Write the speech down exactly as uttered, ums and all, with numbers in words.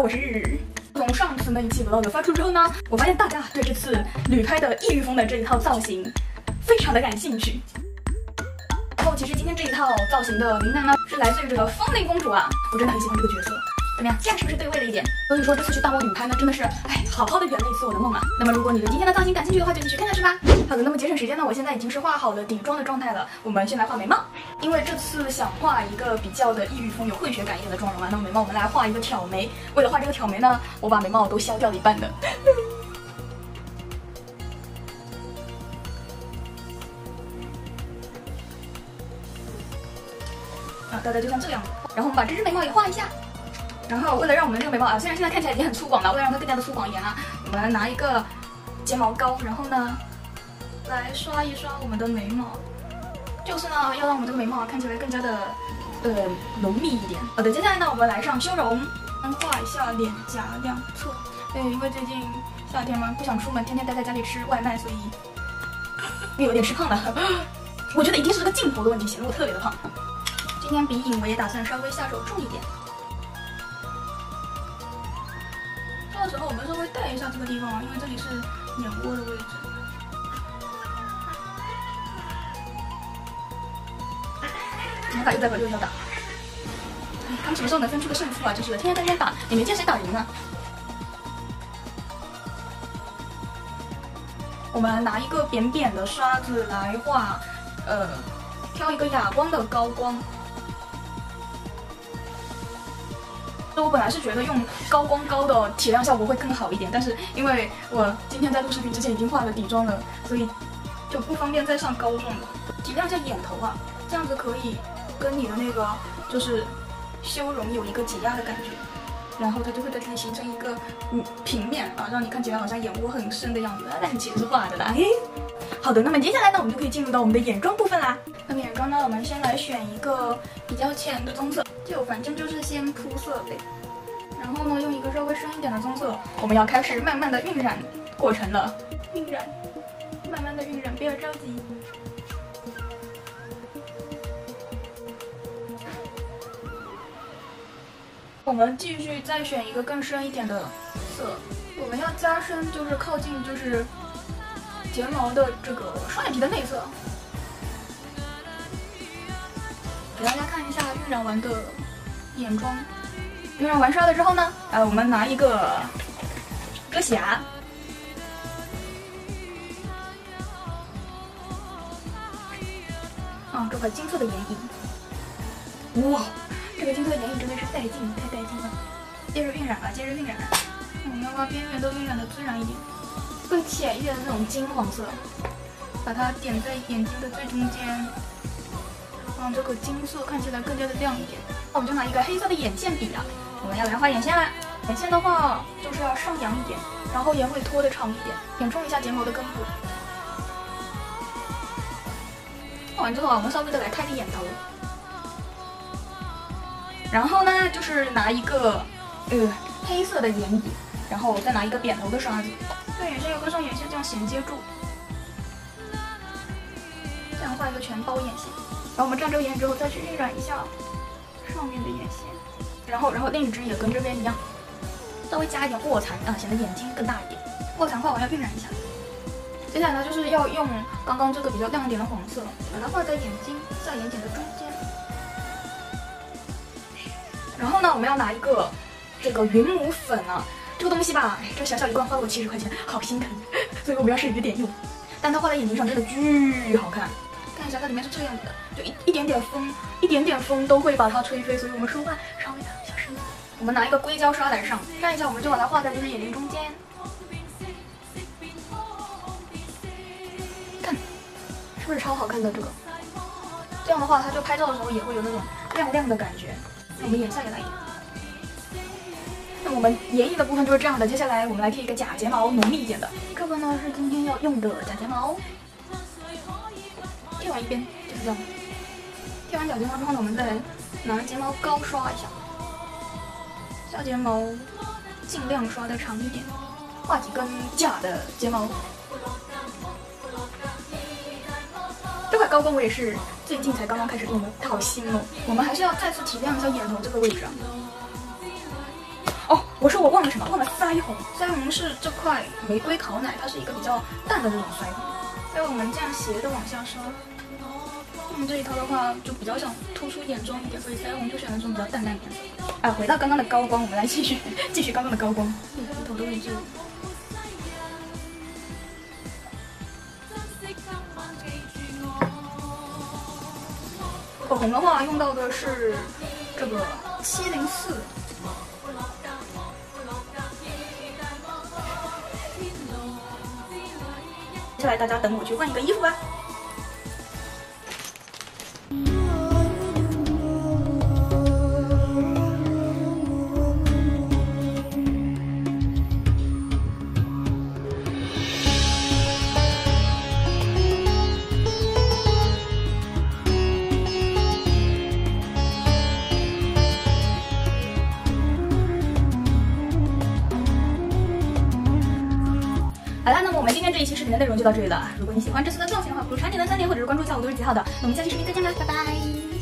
我是日日。从上次那一期 vlog 发出之后呢，我发现大家对这次旅拍的异域风的这一套造型非常的感兴趣。然后其实今天这一套造型的灵感呢，是来自于这个风铃公主啊，我真的很喜欢这个角色。怎么样，这样是不是对味了一点？所以说这次去大漠旅拍呢，真的是哎，好好的圆了一次我的梦啊。那么如果你对今天的造型感兴趣的话，就继续看下去吧。好的，那么节省时间呢，我现在已经是画好了底妆的状态了。我们先来画眉毛，因为这次想画一个比较的异域风、有混血感一点的妆容啊。那么眉毛我们来画一个挑眉，为了画这个挑眉呢，我把眉毛都削掉了一半的。啊，大概就像这样子。然后我们把这只眉毛也画一下。然后为了让我们这个眉毛啊，虽然现在看起来已经很粗犷了，为了让它更加的粗犷一点啊，我们来拿一个睫毛膏，然后呢，来刷一刷我们的眉毛，就是呢，要让我们这个眉毛啊看起来更加的呃浓密一点。好的，接下来呢，我们来上修容，先画一下脸颊两侧。对，因为最近夏天嘛，不想出门，天天待在家里吃外卖，所以又有点吃胖了。我觉得一定是这个镜头的问题，显得我特别的胖。今天鼻影我也打算稍微下手重一点。这个时候我们稍微带一下这个地方啊，因为这里是眼窝的位置。怎么打又在打又要打，哎，他们什么时候能分出个胜负啊？就是天天在那边打，也没见谁打赢啊。我们拿一个扁扁的刷子来画，呃，挑一个哑光的高光。我本来是觉得用高光膏的提亮效果会更好一点，但是因为我今天在录视频之前已经画了底妆了，所以就不方便再上膏状了。提亮一下眼头啊，这样子可以跟你的那个就是修容有一个挤压的感觉，然后它就会在这里形成一个嗯平面啊，让你看起来好像眼窝很深的样子，但是其实是画的啦。嘿，好的，那么接下来呢，我们就可以进入到我们的眼妆部分啦。那么眼妆呢，我们先来选一个比较浅的棕色，就反正就是先铺色呗。然后呢，用一个稍微深一点的棕色，我们要开始慢慢的晕染过程了。晕染，慢慢的晕染，不要着急。我们继续再选一个更深一点的色，我们要加深，就是靠近就是睫毛的这个双眼皮的内侧。给大家看一下晕染完的眼妆。晕染完刷了之后呢，呃，我们拿一个遮瑕，啊，这个金色的眼影，哇，这个金色的眼影真的是带劲，太带劲了。接着晕染吧，接着晕染，我们要把边缘都晕染的自然一点，更浅一点的那种金黄色，把它点在眼睛的最中间，让这个金色看起来更加的亮一点。那我们就拿一个黑色的眼线笔啊。我们要来画眼线啦，眼线的话就是要上扬一点，然后眼尾拖得长一点，填充一下睫毛的根部。画完之后啊，我们稍微的来开个眼头，然后呢就是拿一个呃黑色的眼影，然后再拿一个扁头的刷子，对眼线要跟上眼线这样衔接住，这样画一个全包眼线。然后我们蘸这个眼影之后再去晕染一下上面的眼线。然后，然后另一只也跟这边一样，稍微加一点卧蚕啊，显得眼睛更大一点。卧蚕画完要晕染一下。接下来呢，就是要用刚刚这个比较亮一点的黄色，把它画在眼睛下眼睑的中间。然后呢，我们要拿一个这个云母粉啊，这个东西吧，这小小一罐花了我七十块钱，好心疼，所以我们要省着点用。但它画在眼睛上真的巨好看。看一下它里面是这个样子的，就一一点点风，一点点风都会把它吹飞，所以我们说话稍微的小声。我们拿一个硅胶刷来上，看一下，我们就把它画在就是眼睛中间，看是不是超好看的这个？这样的话，它就拍照的时候也会有那种亮亮的感觉。那我们眼下也来一点。那我们眼影的部分就是这样的，接下来我们来贴一个假睫毛，浓密一点的。这个呢是今天要用的假睫毛。贴完一边就是这样，贴完假睫毛之后呢，我们再拿睫毛膏刷一下，下睫毛尽量刷的长一点，画几根假的睫毛。这块高光我也是最近才刚刚开始用的，它好新哦。我们还是要再次提亮一下眼头这个位置啊。哦， 我说我忘了什么，忘了腮红。腮红是这块玫瑰烤奶，它是一个比较淡的这种腮红。所以我们这样斜的往下刷。嗯，这一套的话就比较想突出眼妆一点，所以腮红就选了这种比较淡淡的颜色。啊，回到刚刚的高光，我们来继续继续刚刚的高光。嗯，鼻头的位置。口红的话，用到的是这个七零四。接下来大家等我去换一个衣服吧。好啦，那么我们今天这一期视频的内容就到这里了。如果你喜欢这次的造型的话，不如传点赞三连，或者是关注一下我都是几号的。那我们下期视频再见啦，拜拜。